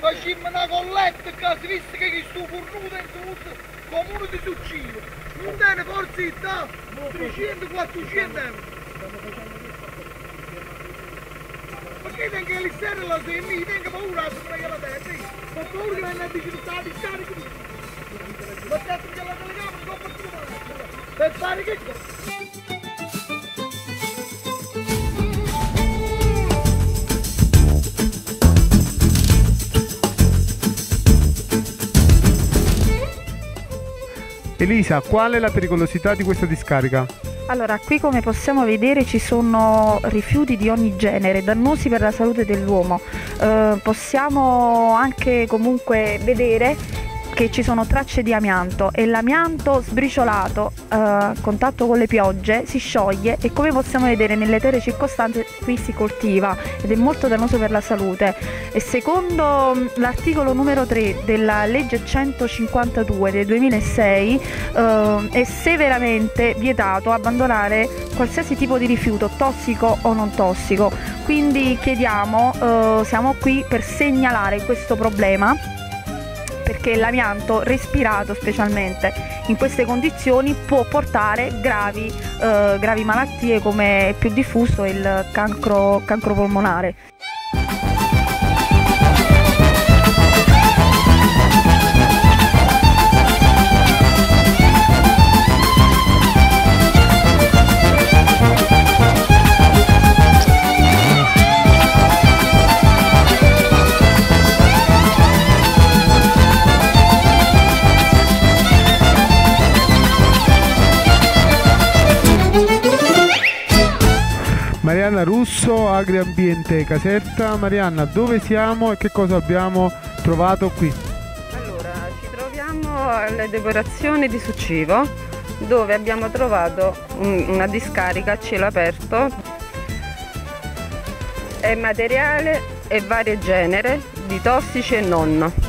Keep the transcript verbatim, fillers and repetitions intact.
facciamo una colletta che si visse che questo fornuto è in comune di Succivo. Non tiene forza trecento quattrocento euro. Ma che tengo che l'issere la sei mi tengo paura se non è la terra. Ho paura che non è di città di scarico. Ma certo che la telecamera non per tu per fare che cosa? Elisa, qual è la pericolosità di questa discarica? Allora, qui come possiamo vedere ci sono rifiuti di ogni genere, dannosi per la salute dell'uomo. Eh, possiamo anche comunque vedere che ci sono tracce di amianto e l'amianto sbriciolato eh, a contatto con le piogge si scioglie e come possiamo vedere nelle terre circostanti qui si coltiva ed è molto dannoso per la salute. E secondo l'articolo numero tre della legge centocinquantadue del duemilasei eh, è severamente vietato abbandonare qualsiasi tipo di rifiuto tossico o non tossico, quindi chiediamo, eh, siamo qui per segnalare questo problema, perché l'amianto respirato specialmente in queste condizioni può portare gravi, eh, gravi malattie come più diffuso il cancro, cancro polmonare. Marianna Russo, Agriambiente Caserta. Marianna, dove siamo e che cosa abbiamo trovato qui? Allora, ci troviamo alle depurazioni di Succivo, dove abbiamo trovato un, una discarica a cielo aperto e materiale e vario genere di tossici e non.